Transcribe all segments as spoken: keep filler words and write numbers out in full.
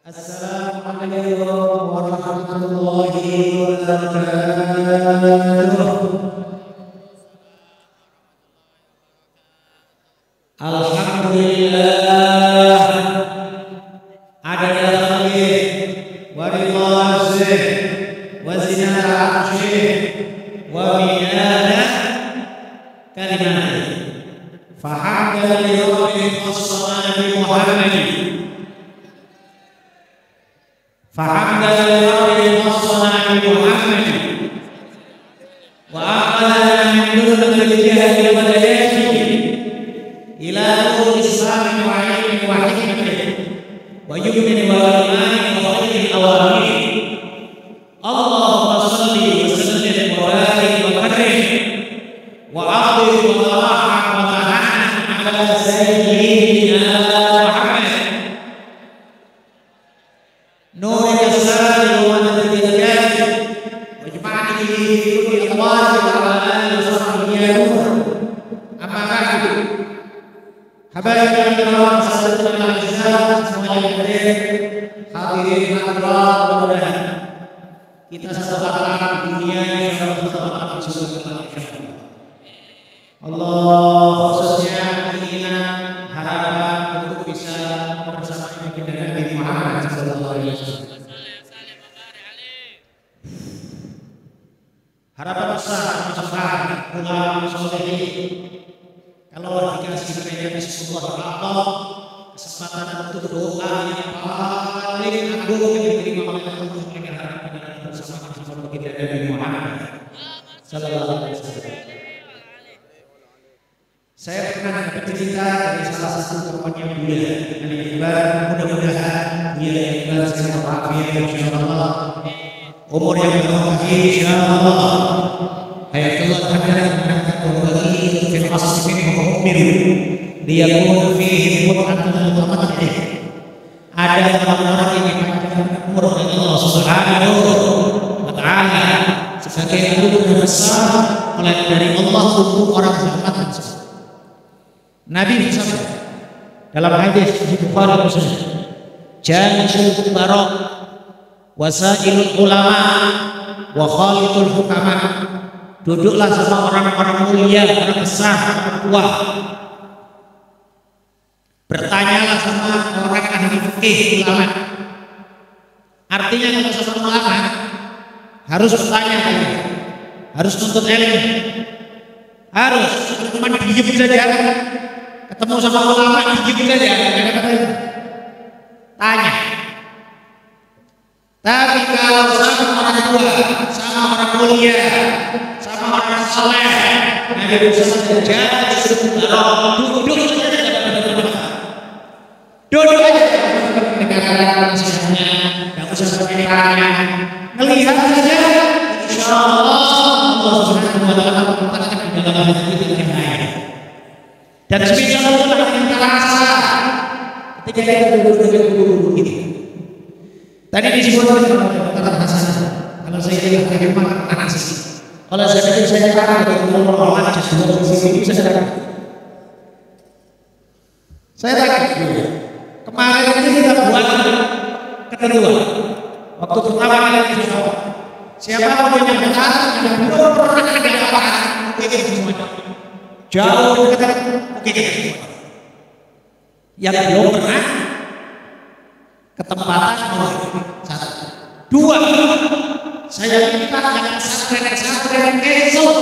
Assalamualaikum warahmatullahi wabarakatuh. Alhamdulillah adada khalqih wa ridha nafsih wa zinata arsyih wa midada kalimatihi. Fahamdan li rabbil as-samadi Muhammadin Fahamdan li rabbil as-samadi Muhammadin wa aqala min nuril jahli wa dayatihi ila nuril islami wa ilmi wa hikmatihi wa yumni wa imani wa khairil awamir. Allahumma salli wa sallim wa barik wa karim wa aqdir wa taraham wa tahannan ala sayyidina Muhammad nuril islami wa nuril jahli wa jma'ani fi kulli awqati wa ala alihi wa sahbihi nur. Amma ba'du. Habaib yang kiram, sahabat yang azizah, semuanya yang hadir, hadirin hadirat, mudah-mudahan kita selamat di dunia, insyaallah selamat di surga insyaallah. Allah khususnya keinginan harapan untuk bisa bersama dengan Nabi Muhammad sallallahu alaihi wasallam. Harapan besar besar ulama saleh. Kalau dikasih kepada Rasulullah kesempatan untuk doa yang paling agung yang diterima oleh Allah dengan bersama-sama kita Nabi Muhammad sallallahu alaihi wasallam. Saya pernah dapat cerita dari salah satu temannya beliau yang ibarat, mudah-mudahan dia yang ibarat sehat walafiat insyaallah, umur yang berkah insyaallah. Hayatullah hadana wa bagi fil asmi mu'mir liyakun fihi mut'atun mutamatti'ah. Ada orang-orang yang panjang umur oleh Allah Subhanahu wa taala sebagai anugerah besar oleh dari Allah untuk orang beriman. Nabi bersabda dalam hadis Bukhari Muslim, "Jalisul fuqara wasailul ulama wa khalitul hukama." Duduklah sama orang-orang mulia, orang besar, orang tua. Bertanyalah sama orang ahli fikih, ulama. Artinya kalau sama ulama harus bertanya, harus tuntut ilmu, harus cuma diem saja. Ketemu sama ulama diem saja, tanya. Tapi kalau sama orang tua, sama orang mulia, sama orang saleh, Nabi bersabda, duduk saja, duduk aja, dengarkan nasihatnya, tidak usah pakai tanya, melihat saja, insya Allah Allah Subhanahu wa taala menempatkan di dalam hati kita yang baik. Dan semisal itulah yang kita rasa ketika kita duduk dengan guru ini. Tadi disebut perkataan Hasan. Kalau saya lihat bagaimana analisis. Kalau saya itu saya katakan dari Allah Allah jadi di sini bisa saya. Saya tanya kemarin ini kita buat kedua. Waktu pertama kali kita coba. Siapa yang benar yang belum pernah ada apa-apa mungkin semuanya. Jauh kita mungkin semua. Yang belum pernah ketempatan satu, dua. Saya minta yang pesantren-pesantren esok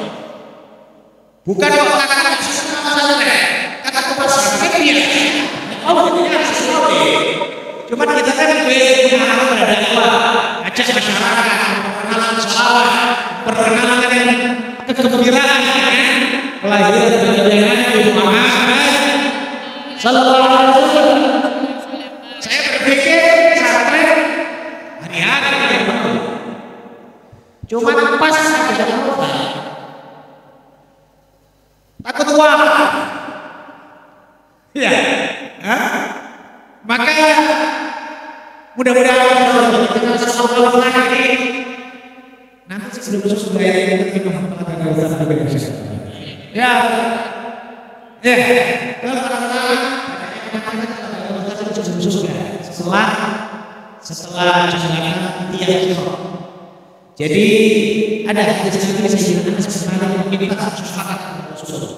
bukan kata-kata pesantren, kata pesantren dia. Oh dia sesuatu. Cuma kita kan punya harus ada dua, ajak masyarakat, perkenalan salawat, perkenalan dengan kegembiraan, kelahiran dan Nabi Muhammad sallallahu alaihi wasallam. Saya berpikir pesantren hari-hari cuma pas saja takut uang ya, hah? Maka mudah-mudahan kita selalu lagi nanti sebelum susu bayar kita ya ya setelah setelah jembatan tiang sirat. Jadi ada hadis Nabi Sayyidina Anas bin Malik meminta syafaat kepada Rasulullah.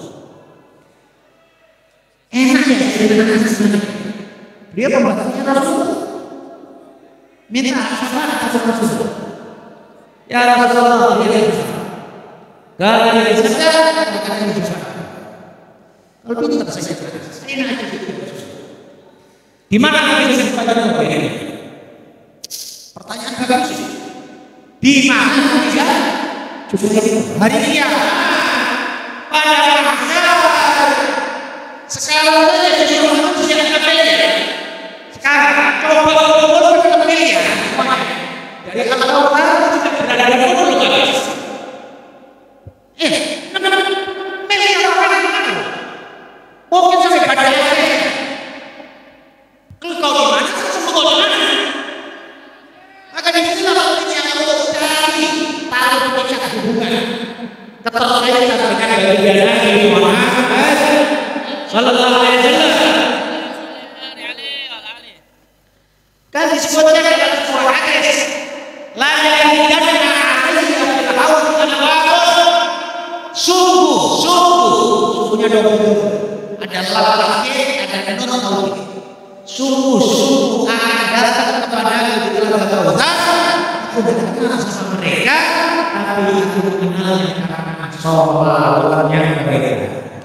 Enak ya Sayyidina Anas bin Malik. Dia pembantunya Rasulullah. Minta syafaat kepada Rasulullah. Ya Rasulullah, dia kalau dia sadar, maka dia bisa. Kalau pintar saya kata, enak aja gitu. Di mana Nabi sampaikan kepada ini? Pertanyaan bagus. Di mana bisa? Cukup hari kiamat. Pada mahsyar. Sekarang saja jadi manusia yang terpilih. Sekarang coba ukur terpilih. Dari Allah tidak berada di mulut guys. Eh, miliar orang yang mana? Mungkin sampai pada akhir. Engkau di mana? Engkau di mana? Maka di sinilah pentingnya Allah cari tahu puncak hubungan keterkaitan dengan baginda Nabi Muhammad Sallallahu Alaihi Wasallam. Kan disebutkan dalam sebuah hadis, la yahidanna alaihi al-haud al-waqt. Sungguh, sungguh, sungguhnya double. Ada laki-laki, ada non-tauhid. Sungguh, sungguh akan datang kepada aku di dalam kekuatan. Aku tidak kenal sama mereka, tapi aku mengenalnya karena sholatnya mereka.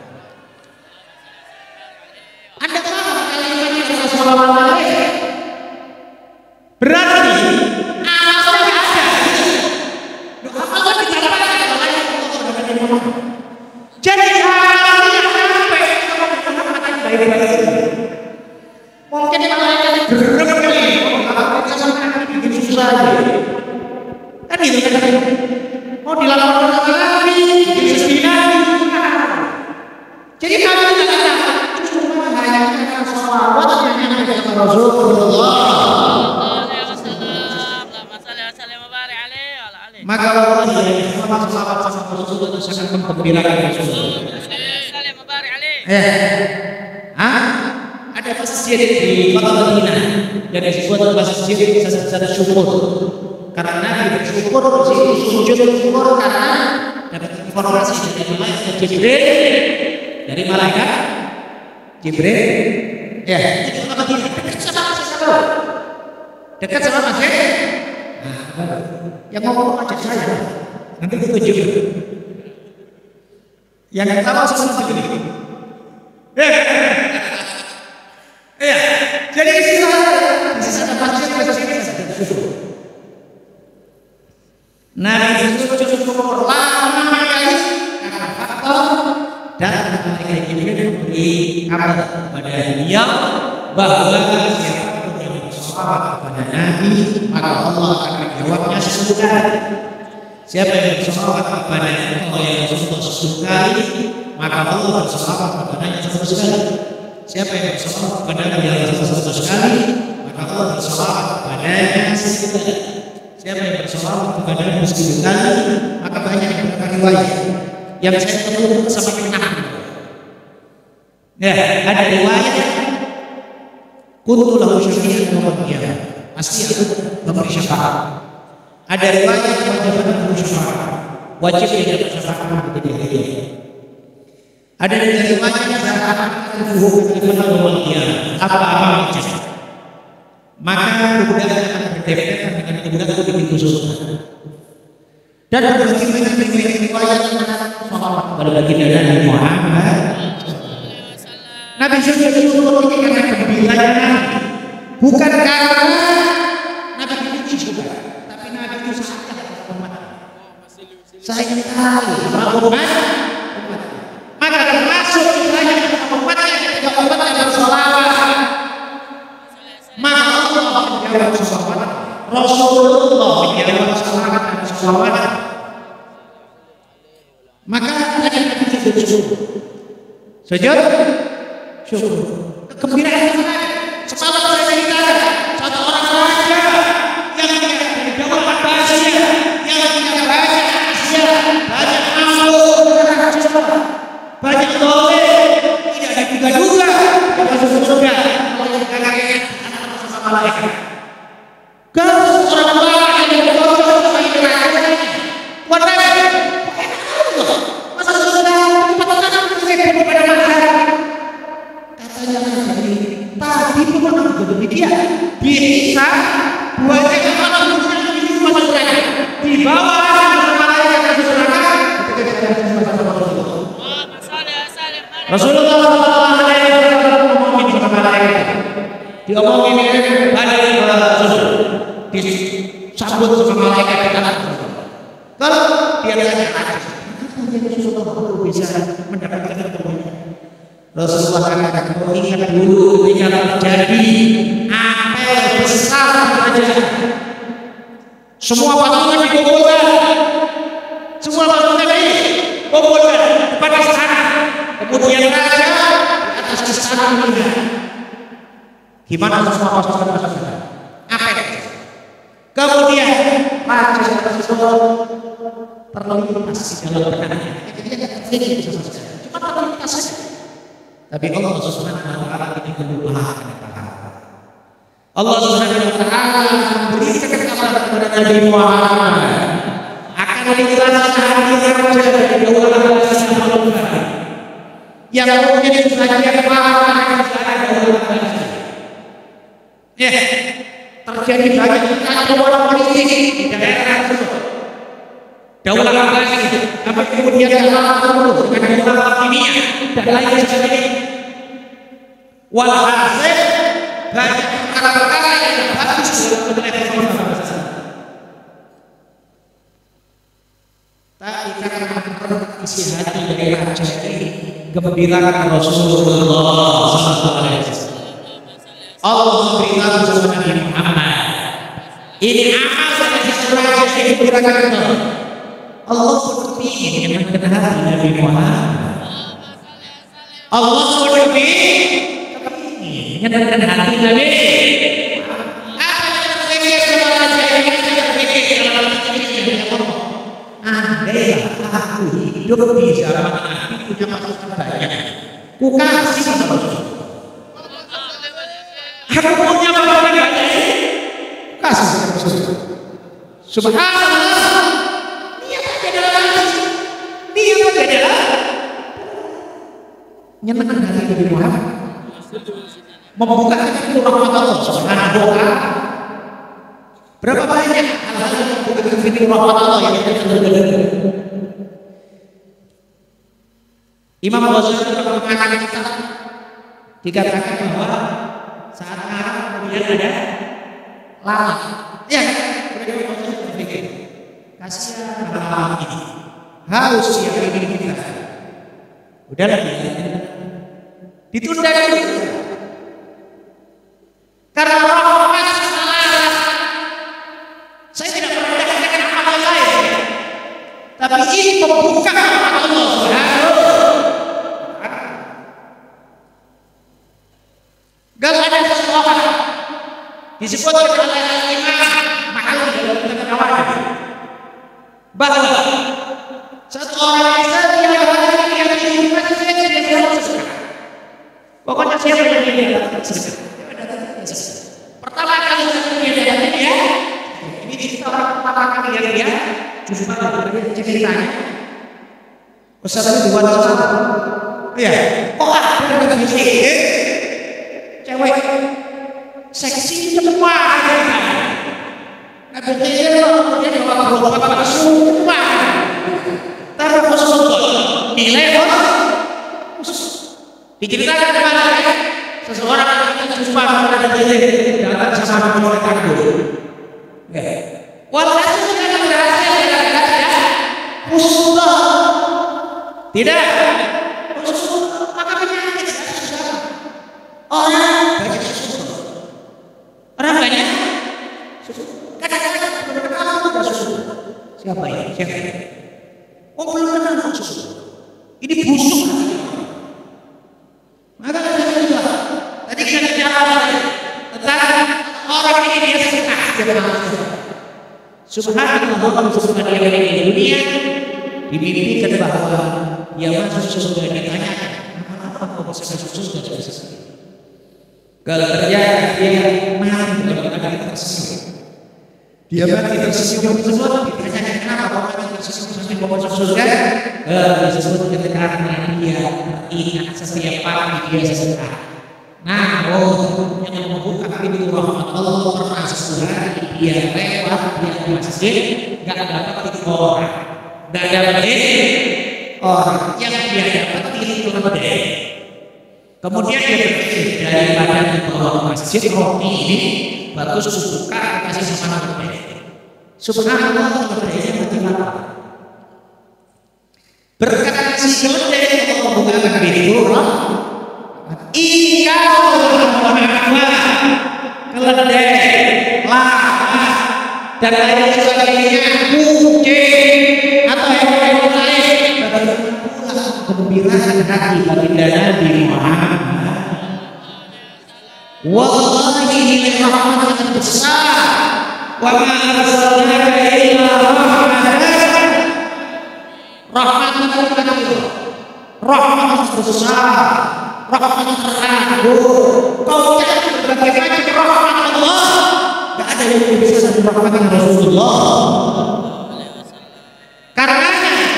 Anda paham kalimatnya Rasulullah mereka? Berarti amalnya ada. Doa Allah dicatatkan oleh Allah. Jadi amalnya sampai baik-baik. Mungkin malaikat gerem kali, kalau kita sama bikin susah aja. Kan gitu kan? Mau dilaporkan sama Nabi, bikin sedih Nabi. Jadi kami tidak tahu, cuma hanya karena sholawat yang hanya kepada Rasulullah. Maka Allah yang sholawat sama Rasulullah itu sangat menggembirakan Rasulullah. Eh, ah? Ada masjid di kota Madinah yang disebut masjid Sajdah Syukur. Karena Nabi bersyukur di situ sujud syukur karena dapat informasi dari malaikat Jibril, dari malaikat Jibril. Ya, di kota Madinah dekat sama siapa? Dekat sama masjid. Nah, yang mau ajak saya nanti ditunjuk. Yang pertama sama begini. Eh. Iya, jadi istilahnya di sana masjid masjid syukur. Nabi sujud syukur lama kali karena faktor dan malaikat Jibril memberi kabar kepada beliau bahwa siapapun yang bersolawat kepada Nabi maka Allah akan menjawabnya sepuluh kali. Siapa yang bersolawat kepada Allah yang Rasulullah sepuluh kali maka Allah bersolawat kepadanya sepuluh kali. Siapa yang bersolawat kepada Nabi yang seratus sekali, maka Allah bersolawat kepadanya seribu kali. Siapa yang bersolawat kepada Nabi seribu kali, maka banyak beberapa riwayat yang saya temukan sama kenal. Ya, ada riwayat kuntu lahu syafi'an yaumil qiyamah. Pasti aku memberi syafaat. Ada riwayat wajib lahu syafaat. Wajib dia dapat syafaat kepada dia. Ada dari riwayatnya seakan-akan apa amalnya, maka kuda akan berdekatan dengan kuda di pintu surga. Dan berbagai banyak riwayat tentang salawat kepada baginda Nabi Muhammad. Nabi sujud syukur ini karena gembiranya Nabi, bukan karena Nabi dipuji juga, tapi Nabi itu sayang kepada umat. Sayang sekali umat. Maka termasuk istilahnya umatnya ketika umatnya bersolawat maka Allah menjawab solawat, Rasulullah menjawab solawat dan solawat. Maka ada yang sujud syukur, sujud syukur, kegembiraan semalam saya cerita satu orang raja yang dari jawaban bahasa yang punya banyak Asia, banyak Ambo, banyak doleh, tidak diduga-duga masuk surga. Allah yang kaget sama malaikat. dia bisa buatnya kalau menuju masuk neraka, di bawah malaikat masuk neraka. Rasulullah Shallallahu Alaihi Wasallam ngomongin sama malaikat, diomongin balik ke Rasul, disambut sama malaikat di atas. Kalau dia tanya lagi, Rasulullah bisa mendapatkan kemuliaan. Rasulullah katakan, kau ingat dulu ketika terjadi apel besar kerajaan, semua pasukan dikumpulkan, semua pasukan dikumpulkan pada istana. Kemudian raja di atas istana melihat gimana semua pasukan pasukan apel. Kemudian raja tersebut terlintas di dalam benaknya. Cuma terlintas saja. Tapi Allah Subhanahu wa taala ini melupakan apa-apa. Allah Subhanahu wa taala memberikan kabar kepada Nabi Muhammad akan dijelaskan hari raja dari daulah Rasulullah yang menjadi sebagian pahlawan dari daulah Rasulullah. Ya, terjadi banyak kekacauan politik di daerah tersebut. Daulah Abbasiyah, apa kemudian kalah terus dengan daulah Fatimiyah dan lain sebagainya. Walhasil banyak perkara-perkara yang bagus dalam bangsa. Tapi karena isi hati dari raja ini gembirakan Rasulullah Sallallahu Alaihi Wasallam. Allah memberitahu kepada Nabi Muhammad, ini amal dari seseorang yang digembirakan Allah. Allah pun ingin menyenangkan hati Nabi Muhammad. Allah pun ingin menyenangkan hati Nabi. Apa yang terpikir dalam hati ini? Terpikir dalam hati ini. Andai aku hidup di zaman Nabi punya pasukan banyak, ku kasih sama Rasul. Aku punya pasukan banyak, kasih sama Rasul. Subhanallah. Dia adalah menyenangkan hati Nabi Muhammad, membuka pintu rahmat Allah Subhanahu wa taala. Berapa banyak hal-hal yang membuka pintu rahmat Allah yang kita terjadi. Imam Ghazali mengatakan kita dikatakan bahwa saat Arab kemudian ada lalat. Ya, mereka berpikir kasihan lalat ini. Harus yang ini kita udah lebih ditunda dulu karena rahmat Allah. Saya tidak merendahkan amal lain, tapi ini membuka rahmat Allah Subhanahu. Gak ada seseorang disebutkan oleh Imam Mahali dalam kitab Nawawi bahwa satu orang yang setiap hari yang di masjid dia bersedekah. Pokoknya siapa yang dia bersedekah. Pertama kali dia datang dia, ini cerita orang pertama kali yang dia jumpa dengan ceritanya. Ustaz itu buat apa? Iya. Oh ada yang bisik. Cewek seksi semua ada. Nabi dia dia bawa berobat semua. Tapi Rasulullah nilai khusus diceritakan kepada seseorang yang jumpa pada diri datang sama orang takut. Walhasil tidak berhasil tidak Rasulullah tidak Rasulullah maka penyakit orang banyak orang banyak kadang-kadang berkata siapa ya siapa oh belum kenal Rasul. Ini busuk. Maka saya juga tadi kita bicara tentang orang ini dia setengah jemaah. Subhanallah Subhanallah di dunia dimimpikan bahwa dia masuk surga ditanyakan apa kau bisa masuk surga? Kalau ternyata dia mati dalam keadaan tersebut, dia mati tersenyum tersebut ditanyakan kenapa kau mati tersenyum sampai mau masuk surga? Eh, disebut karena dia ingat setiap pagi dia sedekah. Nah, oh, yang membuka pintu rahmat Allah pernah sesuatu dia lewat dia masjid nggak dapat orang, nggak dapat orang yang dia dapat itu lebih. Kemudian dia berpikir daripada di bawah masjid roti ini bagus suka kasih sama lebih. Subhanallah lebihnya mati lapar. Berkat si keledai Allah membukakan pintu rahmat. Ika keledai, lalat, dan lain sebagainya, kucing atau hewan lain bagaimana kegembiraan hati baginda Nabi Muhammad. Wallahi ini rahmat yang besar. Wa ma arsalnaka illa rahmatan. Rahmat bukan itu. Rahmat besar. Rahmat teragung. Kau cari berbagai macam rahmat Allah. Tidak ada yang bisa rahmat Rasulullah. Karena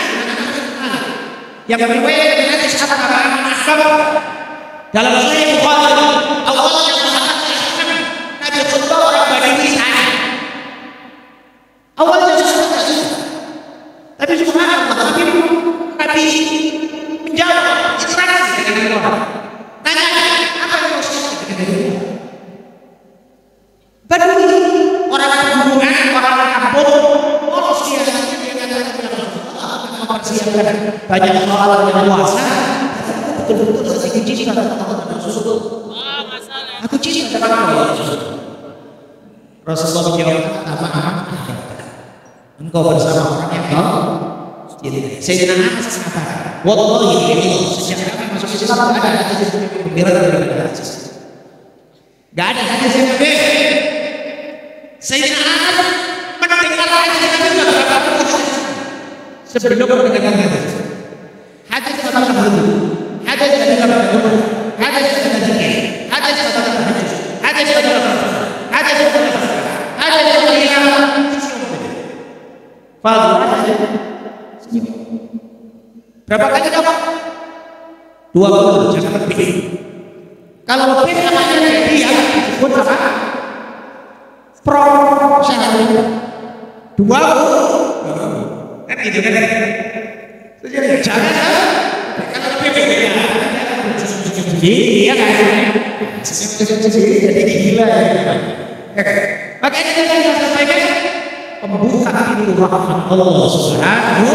yang riwayat dari hadis Abu Hurairah dalam Sahih Bukhari awalnya mengatakan Nabi khutbah orang Bani Israil. Awalnya sudah tak suka, tapi subhanallah Nabi Nabi menjawab interaksi dengan orang. Tanya apa yang harus kita lakukan? Badui orang perhubungan, orang kampung, orang siasatnya dia katakan mempersiapkan banyak soalan yang luasa. Betul-betul saya cinta sama Rasulullah. Aku cinta sama Rasulullah. Rasulullah menjawab apa? Engkau bersama orang yang kau cintai. Sayyidina Anas mengatakan, wallahi sejak kami masuk Islam tidak ada hadis yang gembira dari hadis. Tidak ada hadis yang gembira. Sayyidina Anas mendengar hadis yang gembira sebelum mendengar hadis. Hadis apa dulu? Hadis dari apa dulu? Hadis dari zikir. Hadis dari hadis. Hadis dari hadis dari hadis dari berapa kali dapat? Dua puluh, jangan lebih. Kalau lebih namanya dia disebut apa? Profesional. Dua puluh, kan gitu kan? Jadi jangan kalau lebih beda. Iya kan? Jadi gila. Makanya kita sampaikan pembuka pintu rahmat Allah Subhanahu.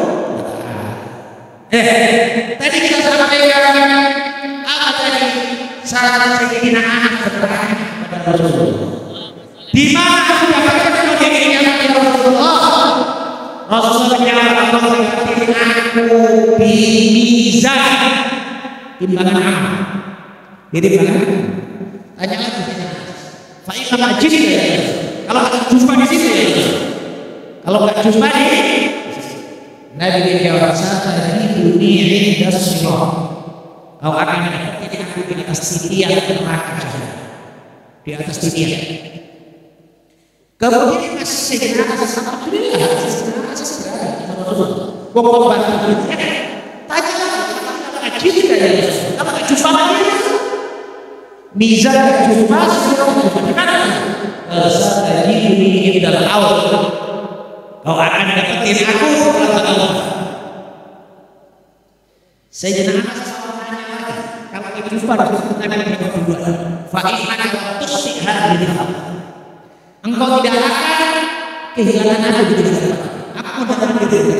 Eh, tadi kita sampaikan apa tadi? Salah Sayyidina Anas bertanya kepada Rasulullah. Di mana aku dapatkan kemuliaan dari Rasulullah? Rasulullah menjawab, Allah memberikan aku di mizan timbangan amal. Jadi timbangan. Tanya lagi. Fa'illah majid ya. Kalau nggak jumpa di sini, kalau nggak jumpa di Nabi menjawab saya di dunia dan semua kau akan mendapati aku di atas titian neraka di atas titian. Kemudian masih Sayyidina Anas alhamdulillah Sayyidina Anas berada wong bantu tanya lagi tidak ya kalau nggak jumpa lagi mizan jumpa bagaimana saya di dunia dalam awal kau akan dapetin aku kata Allah. Sayyidina Anas tanya lagi kalau itu pada Nabi yang kedua fa'inna tusihha bi engkau tidak akan kehilangan aku di dunia. Aku mendapatkan diri.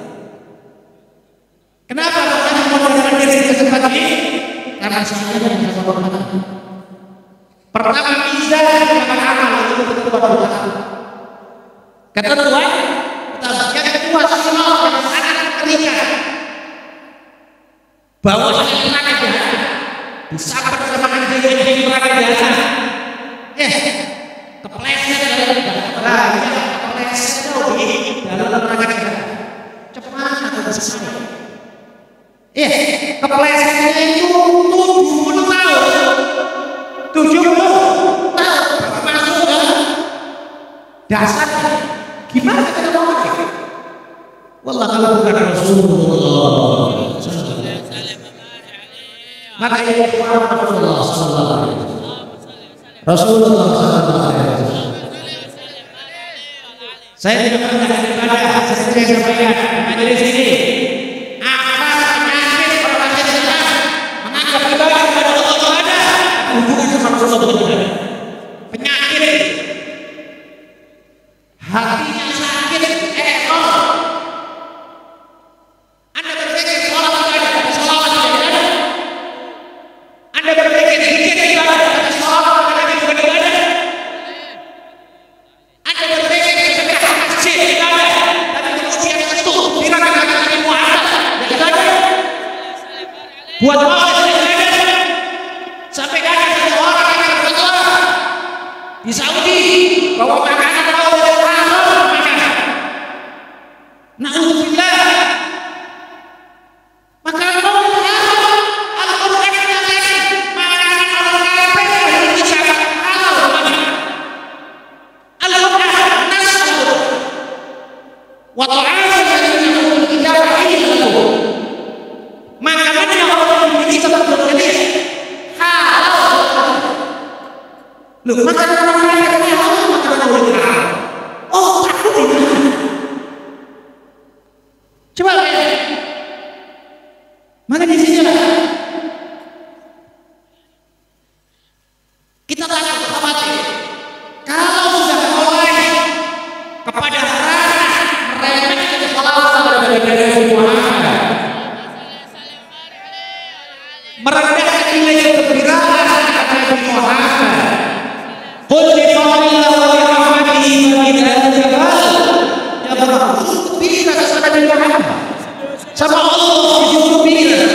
Kenapa kau mendapatkan diri di kesempatan ini? Karena saya yang sama Allah. Pertama bisa dengan amal itu betul betul. Kedua, yang kedua semua yang sangat terikat. Bahwa saya neraka disabar sama anjing yang neraka biasa. Eh, kepleset dari neraka, kepleset di dalam neraka. Cepat atau besar? Eh, keplesetnya itu tujuh puluh tahun. tujuh puluh tahun masuk ke dasar. Gimana kita mau pakai? Wallah kalau bukan Rasulullah. Maka ini Rasulullah sallallahu alaihi wasallam. Rasulullah sallallahu alaihi wasallam. Saya tidak pernah daripada saya sampaikan majelis ini. Apa penyakit orang Islam menganggap ibadah kepada Allah ada hubungannya sama Rasulullah. Penyakit hatinya sakit, eh oh. Anda berpikir sholat tidak ada, sholat tidak ada. Anda berpikir zikir ibadah, tapi sholat tidak ada bukan ibadah. Anda berpikir sedekah masjid ibadah, tapi kemudian itu dirakan Nabi Muhammad ibadah. Buat maulid ibadah. Sampai ada satu orang yang berfatwa di Saudi bahwa makanan maulid haram makanan. Na'udzubillah. Makanan maulid haram. Al-Qur'an mengatakan makanan orang kafir Indonesia halal makanan. Al-Qur'an nas wa ta'amul ladzina utul kitaba hillun. Makanan yang orang Indonesia berjenis halal. Loh, makanan orang kafir halal makanan maulid haram. Oh, takut ini. Coba lihat. Maka di sini lah kita takut khawatir kalau sudah mulai kepada ranah meremehkan salawat kepada Nabi Muhammad, merendahkan nilai kegembiraan kepada Nabi Muhammad. Qul bi fadlillah wa bi rahmatihi fa bi dzalika ya bagus bisa kepada Nabi Muhammad sama Allah gembira,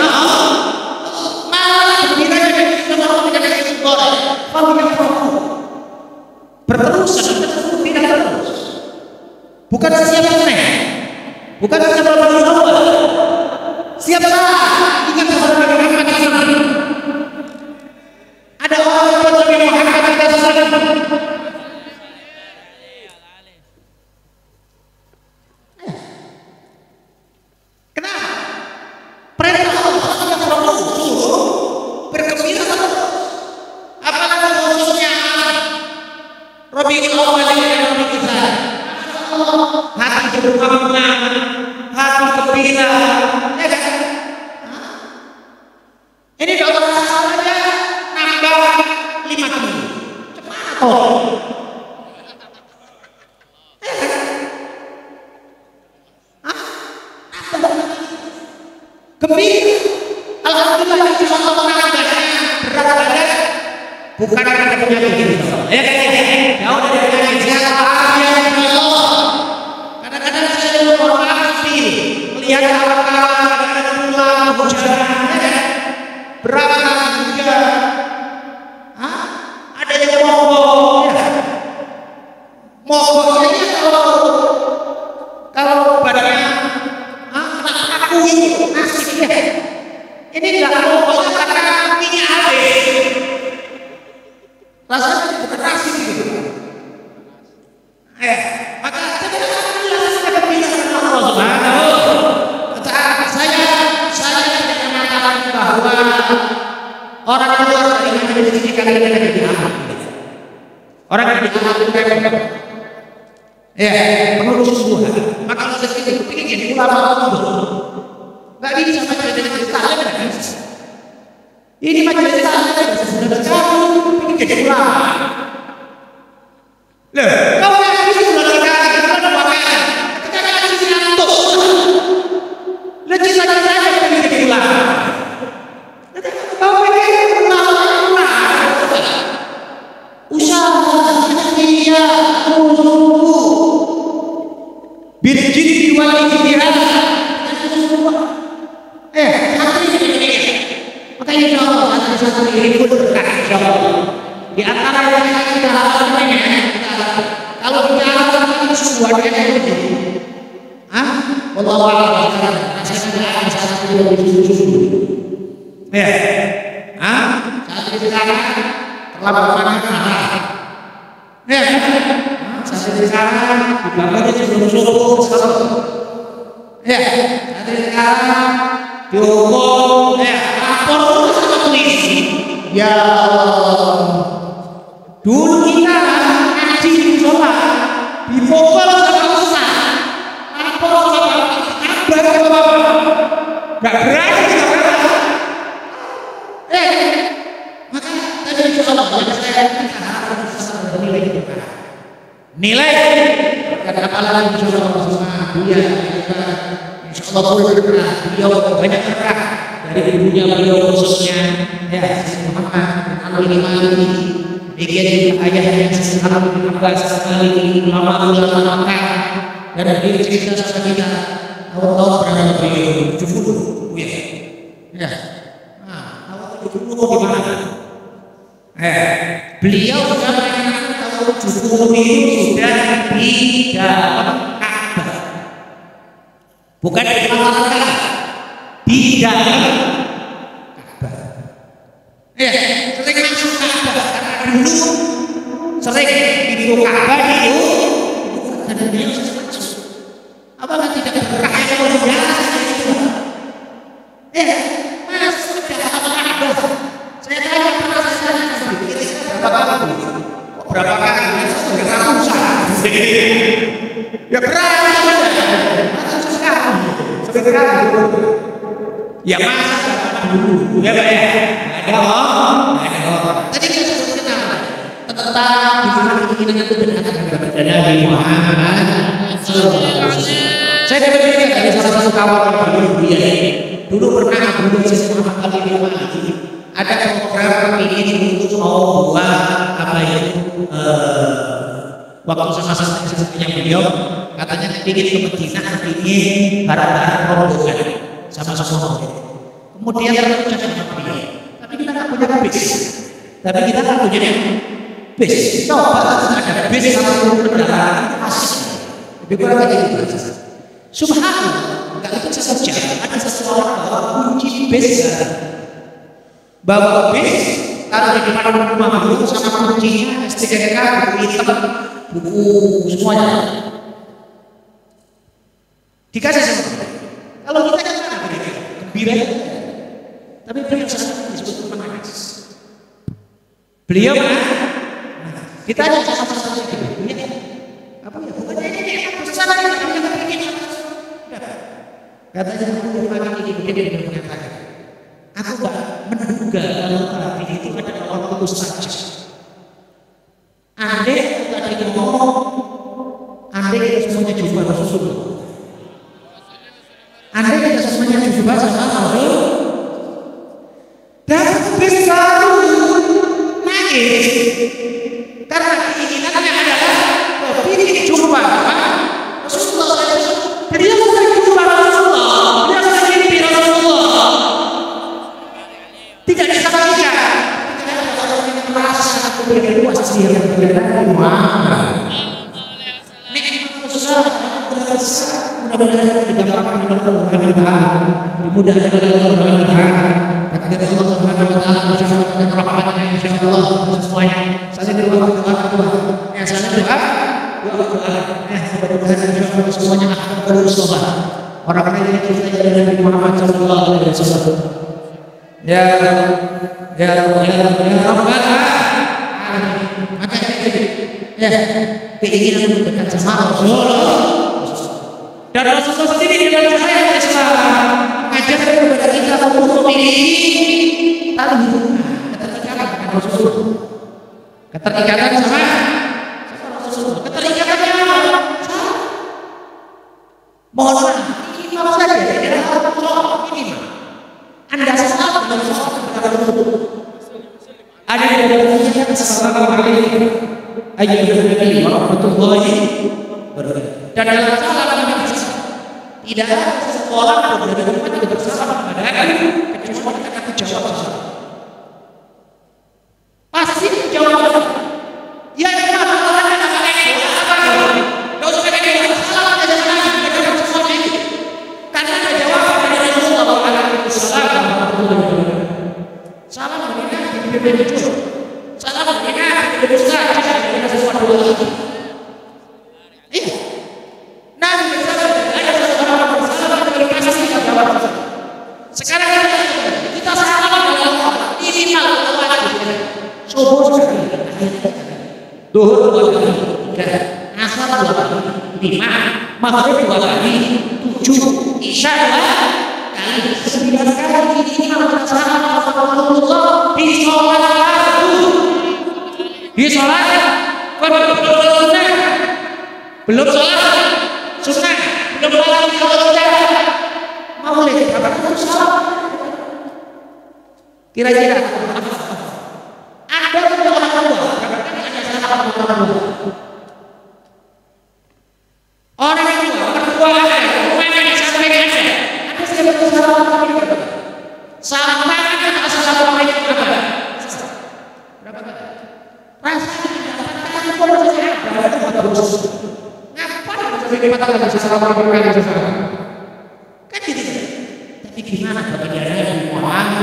malah gembiranya sama Allah tidak ada gembira. Kalau yang perlu berterusan, tidak terus. Bukan siap senang, bukan siap berlalu awal, siap salah. Ingat kepada Nabi Muhammad. Ada orang yang Nabi Muhammad tidak sadar. Kenapa? Perintah Allah sudah terlalu bergembira terus. Apalagi khususnya Rabiul Awwal dan Rabiul Tsani. Hati berbunga, hati gembira. Ya kan? Ini kalau saja nambah lima kilo. Cepat. Oh. Gembira, alhamdulillah insya Allah menambahnya berat badan bukan karena penyakit gitu. Ya kan ya, jauh dari penyakit sehat walafiat insya Allah. Kadang-kadang saya dulu mengalami melihat kawan-kawan kadang-kadang pulang hujan, ya kan? Berangkat hujan, Hah? ada yang mogok, ya. Mogoknya kalau kalau badannya aku ini nasib ya. Ini enggak mogoknya karena minyak habis. Rasanya bukan nasib gitu. Eh, maka saya sudah gembira dengan Allah Subhanahu. Kata saya, saya tidak mengatakan bahwa orang keluar dari majelis ini kali ini ada di alam. Orang yang di alam itu kayak ya, pengurus Tuhan. Maka kalau saya itu ingin jadi ulama Allah. Gak bisa majelis taklim kan? Ini majelis taklim sudah jauh ingin jadi ulama. Loh, kau yang ini sudah terkait dengan dua kali. Ketika kalian sini ngantuk, legis saja saja ingin jadi ulama. Kau ingin ulama ulama. Usaha dia usuhu birjidi wal ijtihad. Eh, santri ini. Maka insya Allah santri-santri ini pun berkah insya Allah. Di antara yang kita harapkan ini, kalau bicara tentang sebuahnya itu, ah, wallahu a'lam. Saya sudah ada satu yang disusun. Ya, ah, santri sekarang terlambat makan. Ya, santri sekarang dibangun sebelum subuh. Ya, santri sekarang dihukum, ya, lapor sama polisi. Dulu kita ngaji di musola, dipukul sama ustaz, lapor sama bapak, kabar sama bapak, nggak berani kita berani. Eh, maka tadi insya Allah yang saya kita harus bisa nilai itu kan. Nilai, karena apalagi insya Allah sama dia, insya Allah beliau banyak berkah dari ibunya beliau khususnya, ya Muhammad Anwar Imami. Demikian juga ayahnya Sayyidina Ibnu Abbas sekali ulama-ulama Makkah dan dia cerita sama kita awal-awal berada beliau tujuh puluh ya. Ya. Nah, awal tujuh puluh di mana? Eh, beliau sekarang tahun tujuh puluh itu sudah di dalam Ka'bah. Bukan di Ka'bah. Di dalam Ka'bah. Ya, sering masuk Ka'bah. Dulu sering pintu Ka'bah itu dan beliau masuk. Apakah tidak berkah yang luar biasa itu? Eh, masuk ke dalam Ka'bah. Saya tanya pernah saya berapa kali? Berapa kali? Sudah ratusan. Ya berapa? Ratusan sekali. Sekali. Ya masa dulu, ya Pak ya. Ada om, ada om. Tadi kita sebutkan apa? Tentang gimana keinginan itu benar kepada Nabi Muhammad Sallallahu Alaihi Wasallam. Saya dapat cerita dari salah satu kawan dulu dia dulu pernah dulu sesuatu kali di mana ada program ingin untuk mau buat apa itu waktu sama-sama sepupunya beliau katanya ingin ke Madinah ingin barang-barang rombongan sama semua. Kemudian terpecah sama beliau. Tapi kita nggak punya bis. Tapi kita nggak punya bis. Coba ada bis satu kendaraan asik. Lebih kurang kayak gitu. Subhanallah, nggak itu saja. Ada seseorang bawa kunci bis, bawa bis, taruh di depan rumah beliau sama kuncinya, S T N K, buku hitam, buku semuanya. Dikasih sama. Kalau kita kan gembira, tapi beliau sangat disebut menangis. Beliau mana? Kita hanya sama-sama saja. Apa ya? Bukannya ini apa besar yang kita bikin? Katanya aku pagi ini mungkin dia mengatakan, aku tak menduga kalau tadi itu adalah orang putus saja. Andai tadi ngomong, andai kita semuanya jumpa Rasulullah. Andai kita semuanya jumpa sama Rasul, dan besar nangis karena keinginannya adalah ingin jumpa Rasulullah. Jadi dia mau jumpa Rasulullah, dia mau mimpi Rasulullah. Tidak disampaikan. Tidak ada orang yang merasa kemudian luas dia berada Muhammad. Nikmat besar, mudah-mudahan digampangkan oleh Allah Subhanahu wa taala, dimudahkan oleh Allah Subhanahu wa taala. Takdir Allah Subhanahu wa taala bersama dengan rahmatnya insyaallah semuanya. Saling doa doa doa. Ya saling doa doa doa. Eh mudah-mudahan insyaallah semuanya akan berusaha. Orang-orang yang cinta dari Nabi Muhammad sallallahu alaihi wasallam. Ya ya ya ya Rabbana. Maka ya keinginan untuk dekat sama Rasulullah. Dan Rasulullah sendiri dalam syariat Islam mengajarkan kepada kita untuk memiliki tali keterikatan dengan Rasulullah, keterikatan sama Rasulullah, keterikatannya apa? Mohon maaf, minimal saja tidak ada soal minimal. Anda salah dalam soal kepada Rasulullah. Ada yang berkata Assalamualaikum warahmatullahi wabarakatuh. Dan dalam salah tidak ada seorang pun dari umat yang bersalah kepada aku kecuali akan menjawab salah. Pasti menjawab. Ya itu apa salahnya sama itu? Apa itu? Gak usah pakai itu. Salah aja salah. Tidak ada sesuatu itu. Karena ada jawaban dari Rasulullah alaihi wasallam. Salah mereka tidak jujur. Salah mereka tidak besar. Tidak ada sesuatu lagi. Iya. Nabi sekarang kita salah dalam minimal subuh sekali. Duhur dua kali, tiga, asar dua kali, lima, maghrib dua kali, tujuh, isya dua kali, sembilan kali. Ini nama Rasulullah di sholat fardu, di sholat fardu sunnah, belum sholat sunnah, belum sholat sunnah, maulid apa itu sholat? Kira-kira ada orang tua, orang tua, mertua ada, rumahnya disampaikan ada. Ada siapa yang salah apa? Sampai kita assalamualaikum apa? Berapa kali? Rasanya kata-kata pun saya ada. Ngapain sampai empat kali assalamualaikum kali sekarang? Kan gitu. Tapi gimana kebenaran Muhammad?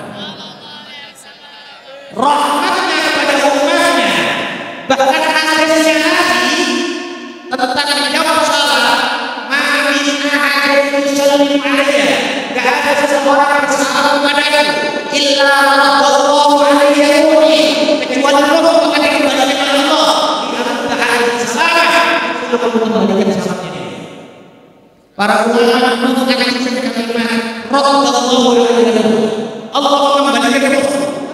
Rahmatnya kepada umatnya, bahkan hadisnya Nabi tentang menjawab salat, ma'min ahadin yusallim alayya, gak ada seseorang yang bersalam kepadaku illa radallahu alayya ruhi, kecuali roh akan dikembalikan Allah di antara ahli salat itu mengembalikan salatnya. Para ulama mengatakan kalimat radallahu alayya ruhi, Allah mengembalikan roh.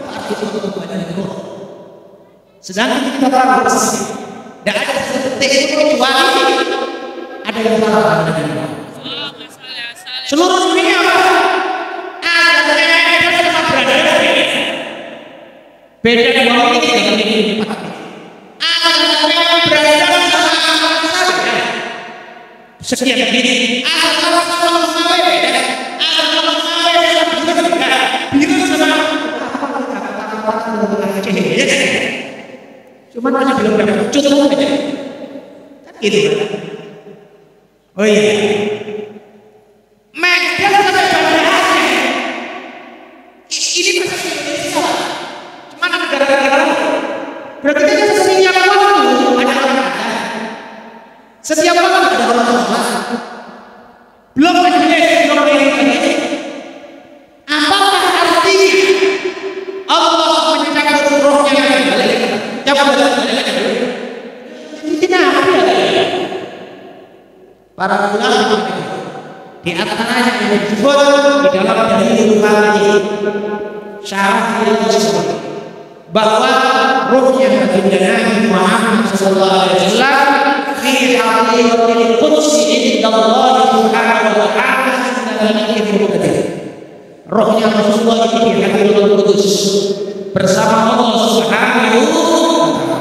Sedangkan kita tahu tidak ada sedetik itu kecuali ada yang salah dengan Allah. Seluruh dunia ada yang sama berada beda dua ini tidak memiliki empat. Ada yang berada sama saja sekian begini. Ada yang sama beda. Ada yang sama beda. Biru sama cuma masih belum dapat cukup aja kan gitu kan. Oh iya, Medan sampai pada Aceh ini masih Indonesia, cuma negara-negara berarti kan setiap waktu ada orang ada, setiap waktu ada orang sholat, belum ada belum ada. Apakah artinya Allah mencabut rohnya balik? Cabut balik. Tidak ada. Para ulama di antaranya yang disebut di dalam dalil Bukhari syarah yang disebut bahwa rohnya baginda Nabi Muhammad sallallahu alaihi wasallam fi hadithil qudsi inda Allah subhanahu wa ta'ala rohnya Rasulullah itu di Hadithul Qudus bersama Allah Subhanahu wa ta'ala.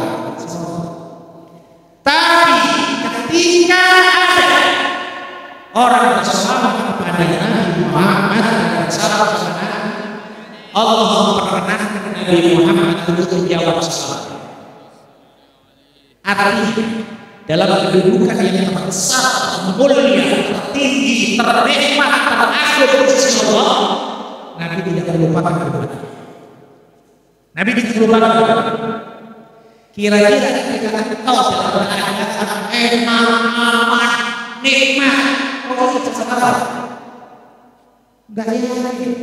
Tapi ketika ada orang bersama kepada Nabi Muhammad dan salam sana, Allah memperkenankan Nabi Muhammad untuk menjawab salam. Artinya dalam kedudukan yang terbesar, mulia, tertinggi, ternikmat, terakhir di sisi Allah, Nabi tidak terlupakan kepada Nabi tidak terlupakan. Kira-kira ketika engkau dalam keadaan enak, aman, nikmat, kau itu sekarang enggak yakin.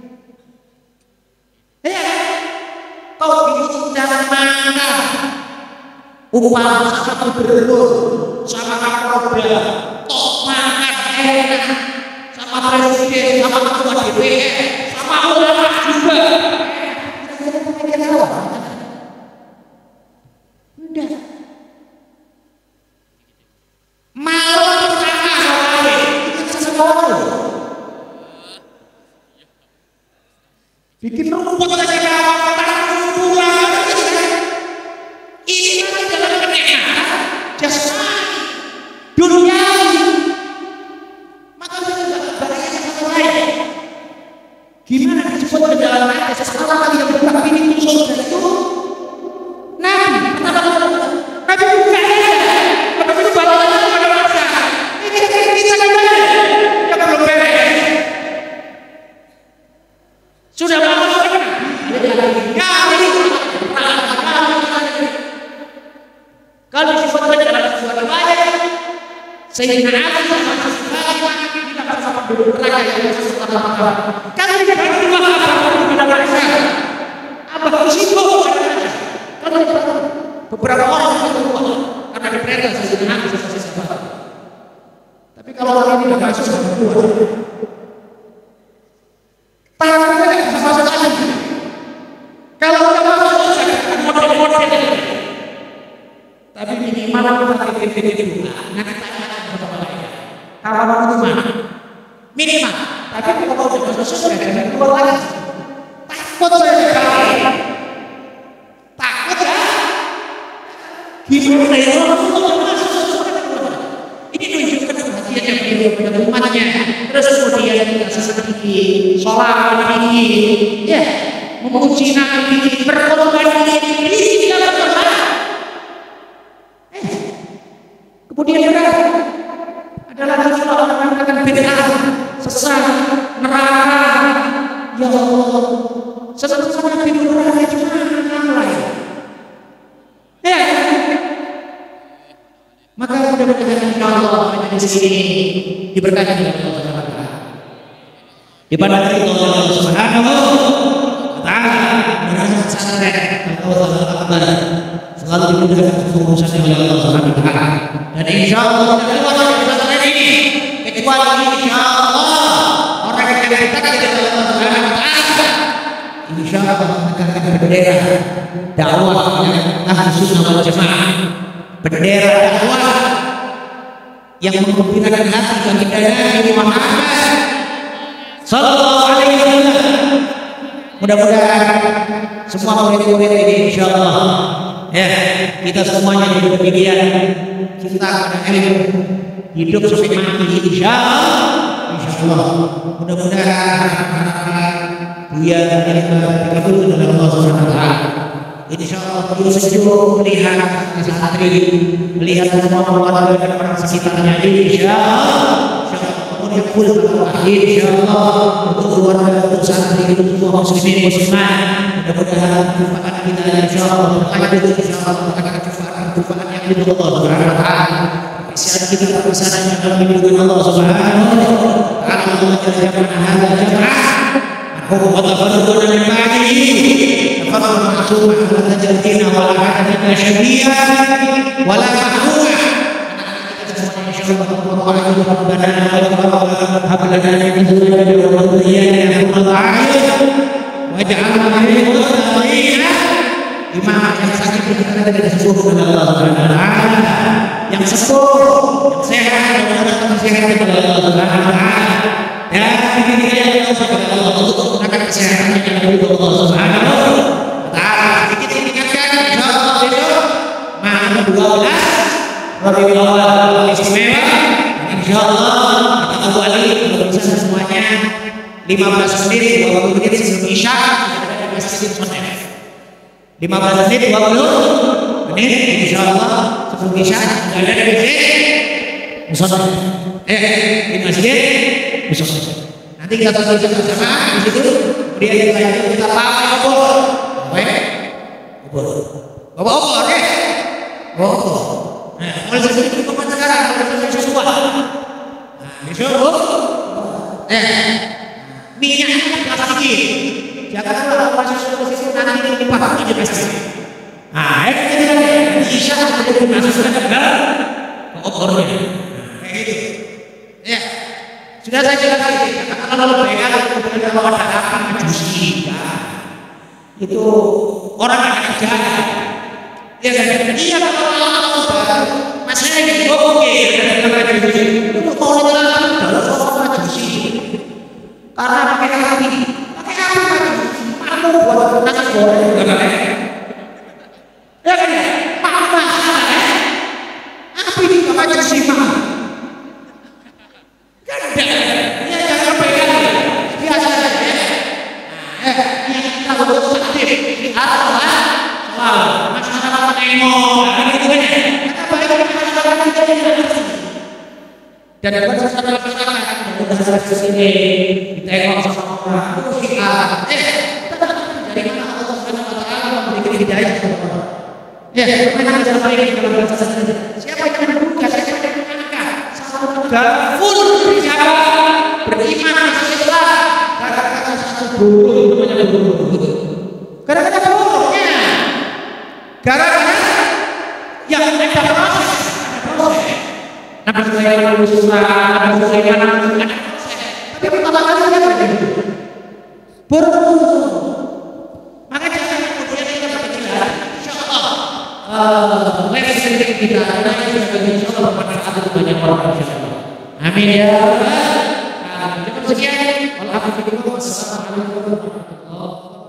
Ya, kau diundang mana? Upah sama gubernur, sama kapolda, tok makan enak, sama presiden, sama ketua D P R, sama ulama juga. Udah. Malu bersama lagi, sesuatu. Bikin rumput aja kawan, pulang. Ini masih dalam kenikmatan jasmani, duniawi. Maka kita tidak bahaya satu lain. Gimana disebut ke dalam ayat seseorang yang berbakti di surga itu? Nabi, Nabi bukan aja. Nabi itu baru aja pada masa. Ini kita kita gimana? Yang belum beres. Sudah bangun lagi. Kali kalau disebutkan dalam sebuah riwayat, Sayyidina Ali sama Nabi bilang sama penduduk neraka yang setelah makan. Kalau tidak ada dua apa pada masa, apa risiko? Kalau beberapa orang yang keluar karena diperintah saya Nabi selesai sahabat. Tapi kalau orang ini tidak masuk keluar, takutnya tidak bisa masuk lagi. Kalau tidak masuk saya akan model-model. Tapi minimal kita fikir juga. Nanti tanya kepada mereka. Kalau mau mana? Minimal. Tapi kalau sudah masuk surga jangan keluar lagi. Takut saya sekali. Takut ya? Gimana ya Rasulullah masuk surga? Ini menunjukkan perhatiannya beliau pada umatnya. Terus kemudian kita seperti sholat tinggi, ya, memuji Nabi, berkorban diri, tidak pernah. Kemudian berapa? Adalah kalau orang mengatakan bid'ah, sesat, neraka. Ya Allah, sebenarnya hidup neraka cuma mulai. Ya. Maka mudah-mudahan insyaallah di sini diberkati oleh Allah Taala. Di pada hari Allah Subhanahu wa taala merasa sangat Allah Akbar. Selalu dimudahkan urusannya oleh Allah Subhanahu wa taala. Dan insyaallah keluar dari pesantren ini kecuali insyaallah orang yang dekat dengan Allah Subhanahu wa taala insyaallah akan bendera dakwah Ahlus Sunnah wal Jamaah, bendera dakwah yang menggembirakan hati baginda Nabi Muhammad sallallahu alaihi wasallam. Mudah-mudahan semua murid-murid ini insyaallah ya kita semuanya hidup demikian, cinta pada ilmu, hidup sampai mati insyaallah. Insyaallah mudah-mudahan dia dikabulkan oleh Allah Subhanahu wa taala. Insyaallah beliau sejuk melihat santri, melihat semua keluarga dan orang sekitarnya. Insyaallah kemudian full insyaallah untuk keluarga, untuk santri, untuk semua muslimin muslimat. Mudah-mudahan manfaat kita insyaallah berlanjut insyaallah akan manfaat yang dari Allah Subhanahu wa taala. Siapa kita bersama dalam lindungan Allah Subhanahu wa taala. Allah jalla hada jamaah hukum tafarruquna min ba'dihi tafarruqun ma'suma wa tajadina wa la hadana syabihan wa la mahmuma. Rabbana hab lana min azwajina wa dhurriyyatina qurrata a'yun waj'alna lil muttaqina imama. Yang sakit kita tidak sembuh oleh Allah Subhanahu wa taala, yang sembuh, yang sehat, yang sehat oleh Allah Subhanahu wa taala. Dan kita yang kepada Allah untuk menggunakan kesehatannya yang dari Allah Subhanahu wa taala. Kita ingatkan insyaallah besok malam dua belas Rabiul Awal istimewa. Insyaallah kita kembali bersama semuanya lima belas menit dua puluh menit sebelum Isya ada di Masjid Sonef. lima belas menit dua puluh menit insyaallah sebelum Isya ada di Masjid eh di Masjid besok. Nanti kita tonton bersama di situ. Kemudian kita lanjut kita pakai obor. Baik. Obor. Bawa obor ya. Bawa obor. Nah, mulai dari situ kita sekarang mulai sesuatu. Nah, besok. Eh. Minyak plastik. Jangan kalau masuk ke situ nanti dipakai di plastik. Nah, ini kita bisa kita masukkan ke obornya. Kayak gitu. Ya. Sudah saya jelaskan, kalau begal kemudian kalau ada apa majusi, itu orang yang kerja, dia kan iya kalau Allah masalah ini oke, itu kalau dalam orang majusi, karena pakai api, pakai api majusi, mampu buat nasi goreng, ya kan? Mampu masalah, api juga majusi mampu. Dan buat sesuatu masyarakat mudah ke sini ditengok sama orang itu syiar eh dari mana Allah Subhanahu wa taala memberikan hidayah kepada orang. Ya, mana ada baik kalau bahasa siapa yang membuka, siapa yang mengangkat, sama full siapa beriman Islam kata-kata satu buruk namanya buruk. Gara-gara buruknya, gara-gara Ya, ada proses, ada proses. Nabi Sulaiman bersuara, Nabi Sulaiman ada proses. Tapi pertama kali dia begitu. Berumur. Maka jangan kemudian kita berkecil. Insyaallah. Uh, lesson kita nanti sudah insyaallah bermanfaat untuk banyak orang insyaallah. Amin ya rabbal alamin. Cukup sekian. Wassalamualaikum warahmatullahi wabarakatuh.